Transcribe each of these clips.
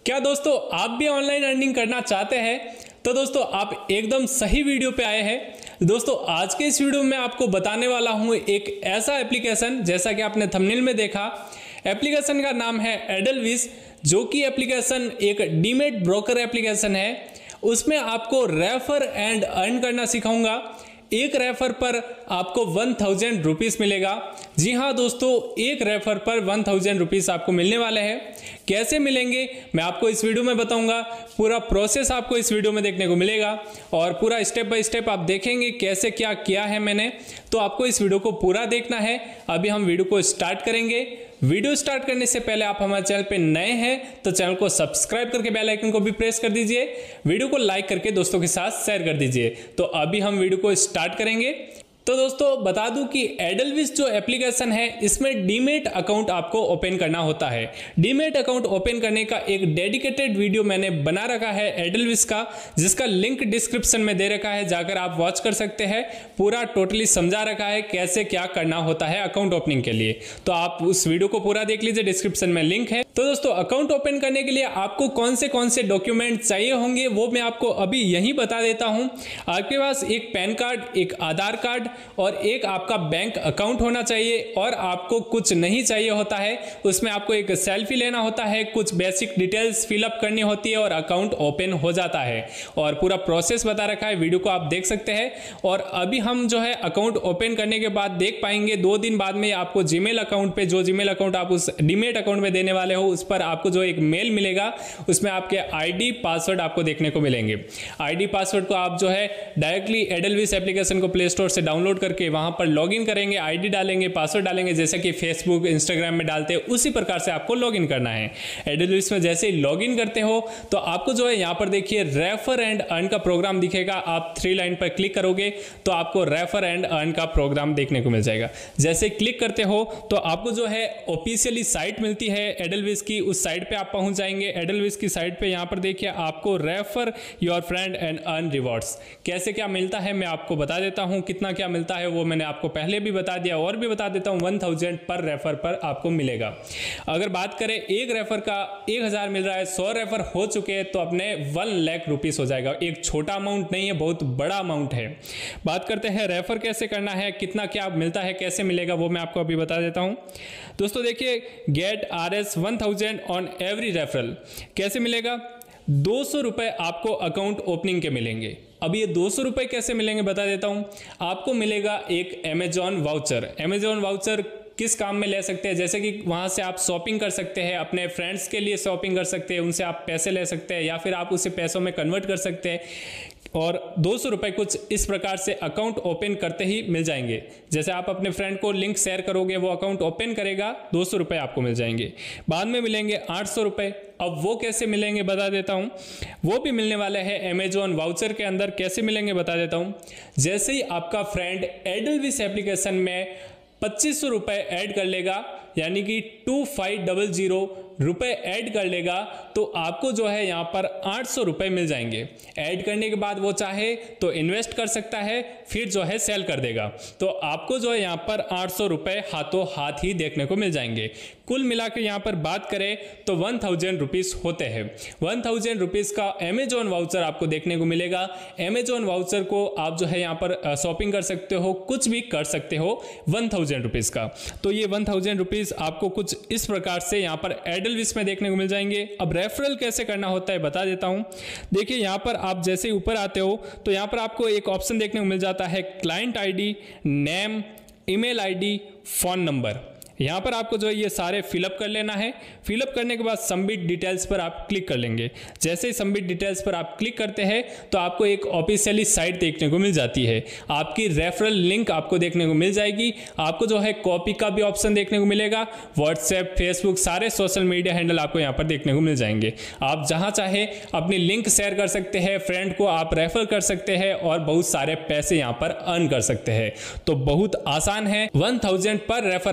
क्या दोस्तों आप भी ऑनलाइन अर्निंग करना चाहते हैं? तो दोस्तों आप एकदम सही वीडियो पे आए हैं। दोस्तों आज के इस वीडियो में आपको बताने वाला हूं एक ऐसा एप्लीकेशन, जैसा कि आपने थंबनेल में देखा, एप्लीकेशन का नाम है एडलविस, जो कि एप्लीकेशन एक डीमेट ब्रोकर एप्लीकेशन है। उसमें आपको रेफर एंड अर्न करना सिखाऊंगा। एक रेफर पर आपको 1000 रुपीज़ मिलेगा। जी हाँ दोस्तों, एक रेफर पर 1000 रुपीज़ आपको मिलने वाले हैं। कैसे मिलेंगे मैं आपको इस वीडियो में बताऊंगा। पूरा प्रोसेस आपको इस वीडियो में देखने को मिलेगा और पूरा स्टेप बाय स्टेप आप देखेंगे कैसे क्या किया है मैंने। तो आपको इस वीडियो को पूरा देखना है। अभी हम वीडियो को स्टार्ट करेंगे। वीडियो स्टार्ट करने से पहले आप हमारे चैनल पे नए हैं तो चैनल को सब्सक्राइब करके बेल आइकन को भी प्रेस कर दीजिए। वीडियो को लाइक करके दोस्तों के साथ शेयर कर दीजिए। तो अभी हम वीडियो को स्टार्ट करेंगे। तो दोस्तों बता दूं कि एडलविस जो एप्लीकेशन है, इसमें डीमेट अकाउंट आपको ओपन करना होता है। डीमेट अकाउंट ओपन करने का एक डेडिकेटेड वीडियो मैंने बना रखा है एडलविस का, जिसका लिंक डिस्क्रिप्शन में दे रखा है, जाकर आप वॉच कर सकते हैं। पूरा टोटली समझा रखा है कैसे क्या करना होता है अकाउंट ओपनिंग के लिए। तो आप उस वीडियो को पूरा देख लीजिए, डिस्क्रिप्शन में लिंक है। तो दोस्तों अकाउंट ओपन करने के लिए आपको कौन से डॉक्यूमेंट चाहिए होंगे वो मैं आपको अभी यहीं बता देता हूं। आपके पास एक पैन कार्ड, एक आधार कार्ड और एक आपका बैंक अकाउंट होना चाहिए। और आपको कुछ नहीं चाहिए होता है, उसमें आपको एक सेल्फी लेना होता है, कुछ बेसिक डिटेल्स फिलअप करनी होती है और अकाउंट ओपन हो जाता है। और पूरा प्रोसेस बता रखा है, वीडियो को आप देख सकते हैं। और अभी हम जो है अकाउंट ओपन करने के बाद देख पाएंगे 2 दिन बाद में आपको जीमेल अकाउंट पे, जो जीमेल अकाउंट आप उस डीमेट अकाउंट में देने वाले हो, उस पर आपको जो एक मेल मिलेगा, उसमें आपके आईडी पासवर्ड आपको देखने को मिलेंगे। आईडी पासवर्ड को आप जो है डायरेक्टली एडलविस एप्लीकेशन को प्ले स्टोर से डाउनलोड करके वहां पर लॉगिन करेंगे, आईडी डालेंगे, पासवर्ड डालेंगे, जैसे कि फेसबुक इंस्टाग्राम में डालते हैं उसी प्रकार से आपको लॉगिन करना है। एडलविस में जैसे ही लॉगिन करते हो तो आपको जो है यहाँ पर देखिए रेफर एंड अर्न का प्रोग्राम दिखेगा। आप 3 लाइन पर क्लिक करोगे तो आपको रेफर एंड अर्न का प्रोग्राम देखने को मिल जाएगा। जैसे क्लिक करते हो तो आपको जो है ऑफिशियली साइट मिलती है एडलविस की, उस साइट पे आप पहुंच जाएंगे। एडलविस की साइट पे यहाँ पर देखिए आपको refer your friend and earn rewards कैसे क्या मिलता है मैं आपको बता देता हूँ। कितना क्या मिलता है वो मैंने आपको पहले भी बता दिया और भी बता देता हूँ। 1000 पर रेफर पर आपको मिलेगा। अगर बात करें एक रेफर का 1000 मिल रहा है, 100 रेफर हो चुके हैं तो अपने 1 लाख रुपीस हो जाएगा। एक छोटा अमाउंट नहीं है, बहुत बड़ा अमाउंट है। बात करते हैं रेफर कैसे करना है, कितना क्या मिलता है, कैसे मिलेगा वो मैं आपको अभी बता देता हूँ। दोस्तों देखिए, get RS 1000 on every referral कैसे मिलेगा। 200 रुपए आपको अकाउंट ओपनिंग के मिलेंगे। अब ये 200 रुपए कैसे मिलेंगे बता देता हूं। आपको मिलेगा एक अमेजॉन वाउचर। अमेजॉन वाउचर किस काम में ले सकते हैं, जैसे कि वहां से आप शॉपिंग कर सकते हैं, अपने फ्रेंड्स के लिए शॉपिंग कर सकते हैं, उनसे आप पैसे ले सकते हैं या फिर आप उसे पैसों में कन्वर्ट कर सकते हैं। और 200 रुपए कुछ इस प्रकार से अकाउंट ओपन करते ही मिल जाएंगे। जैसे आप अपने फ्रेंड को लिंक शेयर करोगे, वो अकाउंट ओपन करेगा, 200 रुपए आपको मिल जाएंगे। बाद में मिलेंगे 800 रुपए। अब वो कैसे मिलेंगे बता देता हूँ। वो भी मिलने वाले हैं अमेजॉन वाउचर के अंदर। कैसे मिलेंगे बता देता हूँ। जैसे ही आपका फ्रेंड एडलविस एप्लीकेशन में 2500 रुपए ऐड कर लेगा, यानी कि 2500 रुपए ऐड कर लेगा, तो आपको जो है यहाँ पर 800 रुपए मिल जाएंगे। ऐड करने के बाद वो चाहे तो इन्वेस्ट कर सकता है, फिर जो है सेल कर देगा। तो आपको जो है यहाँ पर 800 रुपए हाथों हाथ ही देखने को मिल जाएंगे। कुल मिला के यहाँ पर बात करें तो 1000 रुपीज़ होते हैं। 1000 रुपीज़ का अमेजॉन वाउचर आपको देखने को मिलेगा। अमेजॉन वाउचर को आप जो है यहाँ पर शॉपिंग कर सकते हो, कुछ भी कर सकते हो 1000 रुपीज़ का। तो ये 1000 रुपीज़ आपको कुछ इस प्रकार से यहाँ पर एडलविस में देखने को मिल जाएंगे। अब रेफरल कैसे करना होता है बता देता हूँ। देखिए यहाँ पर आप जैसे ही ऊपर आते हो तो यहाँ पर आपको एक ऑप्शन देखने को मिल जाता है, client ID, name, email ID, phone number. यहाँ पर आपको जो है ये सारे फिलअप कर लेना है। फिलअप करने के बाद सबमिट डिटेल्स पर आप क्लिक कर लेंगे। जैसे ही सबमिट डिटेल्स पर आप क्लिक करते हैं तो आपको एक ऑफिशियली साइट देखने को मिल जाती है। आपकी रेफरल लिंक आपको देखने को मिल जाएगी। आपको जो है कॉपी का भी ऑप्शन देखने को मिलेगा। व्हाट्सएप, फेसबुक, सारे सोशल मीडिया हैंडल आपको यहाँ पर देखने को मिल जाएंगे। आप जहाँ चाहे अपनी लिंक शेयर कर सकते हैं, फ्रेंड को आप रेफर कर सकते हैं और बहुत सारे पैसे यहाँ पर अर्न कर सकते हैं। तो बहुत आसान है। 1000 पर रेफर आपको यहाँ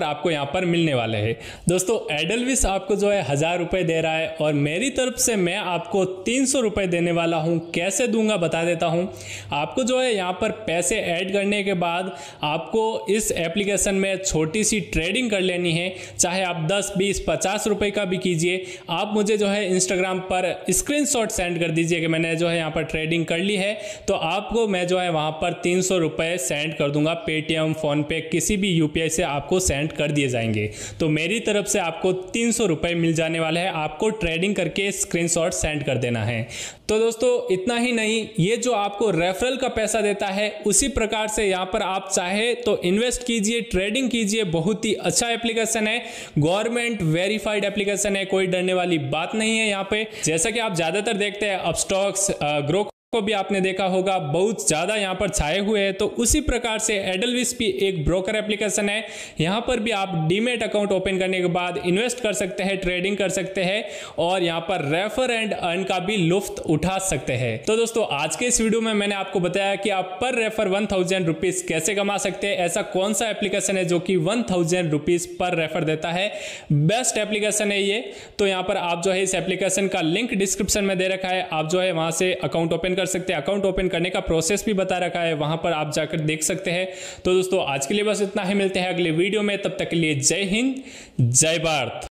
पर मिलने वाले हैं। दोस्तों एडलविस आपको जो है 1000 रुपये दे रहा है और मेरी तरफ से मैं आपको 300 रुपये देने वाला हूँ। कैसे दूंगा बता देता हूँ। आपको जो है यहाँ पर पैसे ऐड करने के बाद आपको इस एप्लीकेशन में छोटी सी ट्रेडिंग कर लेनी है, चाहे आप 10, 20, 50 रुपये का भी कीजिए। आप मुझे जो है इंस्टाग्राम पर स्क्रीनशॉट सेंड कर दीजिए कि मैंने जो है यहाँ पर ट्रेडिंग कर ली है, तो आपको मैं जो है वहाँ पर 300 रुपये सेंड कर दूंगा। पेटीएम, फ़ोनपे, किसी भी यूपीआई से आपको सेंड कर दिए जाएंगे। तो मेरी तरफ से आपको 300 रुपये मिल जाने वाले हैं। आपको ट्रेडिंग करके स्क्रीनशॉट सेंड कर देना है। तो दोस्तों इतना ही नहीं, ये जो आपको रेफरल का पैसा देता है उसी प्रकार से यहाँ पर आप चाहे तो इन्वेस्ट कीजिए, ट्रेडिंग कीजिए। बहुत ही अच्छा एप्लीकेशन है, गवर्नमेंट वेरीफाइड एप्लीकेशन है, कोई डरने वाली बात नहीं है यहाँ पे। जैसा कि आप ज्यादातर देखते हैं अपस्टॉक्स, ग्रो को भी आपने देखा होगा, बहुत ज़्यादा यहाँ पर छाए हुए हैं। तो उसी प्रकार से एडलविस भी एक ब्रोकर एप्लीकेशन है। यहाँ पर भी आप डीमेट अकाउंट ओपन करने के बाद इन्वेस्ट कर सकते हैं, ट्रेडिंग कर सकते हैं और यहाँ पर रेफर एंड अर्न का भी लुफ्त उठा सकते हैं। तो दोस्तों आज के इस वीडियो में मैंने आपको बताया कि आप पर रेफर 1000 रुपीज़ कैसे कमा सकते हैं। ऐसा कौन सा एप्लीकेशन है जो कि 1000 रुपीज़ पर रेफर देता है। बेस्ट एप्लीकेशन है ये। तो यहाँ पर आप जो है इस एप्लीकेशन का लिंक डिस्क्रिप्शन में दे रखा है, आप जो है वहाँ से अकाउंट ओपन कर सकते हैं। अकाउंट ओपन करने का प्रोसेस भी बता रखा है, वहां पर आप जाकर देख सकते हैं। तो दोस्तों आज के लिए बस इतना ही, मिलते हैं अगले वीडियो में। तब तक के लिए जय हिंद, जय भारत।